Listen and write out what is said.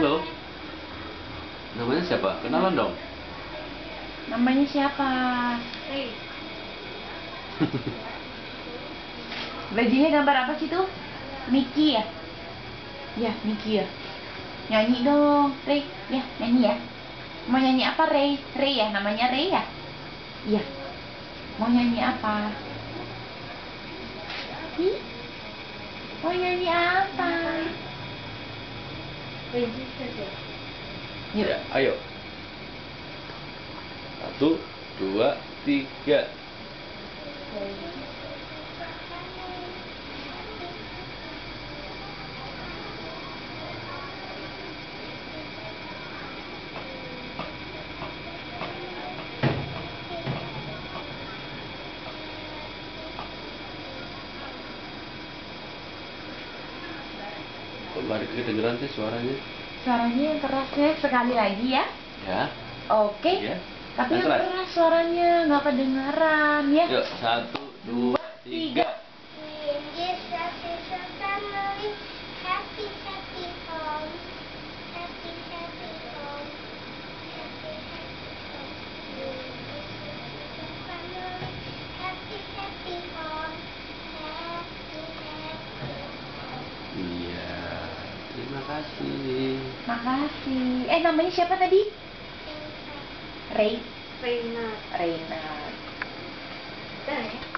Halo. Namanya siapa? Kenalan dong. Namanya siapa? Hey. Bajunya gambar apa sih tuh? Mickey ya? Ya, Mickey ya. Nyanyi dong, Ray. Ya, nyanyi ya. Mau nyanyi apa, Ray? Ray ya, namanya Ray ya? Iya. Mau nyanyi apa? Hi? Mau nyanyi apa? Register deh. Yuk. Ya, ayo. 1, 2, 3. Kok nggak kedengeran sih suaranya? Suaranya yang kerasnya sekali lagi ya. Ya. Oke. Ya. Tapi yang Keras. keras suaranya nggak kedengaran ya. Yuk, 1, 2, 3. Yes, happy family, happy happy home, happy happy home, happy happy home. Family, happy happy home, happy happy home. Iya. Terima kasih. Makasih. Namanya siapa tadi? Ray. Reina. Reina. Dah ya.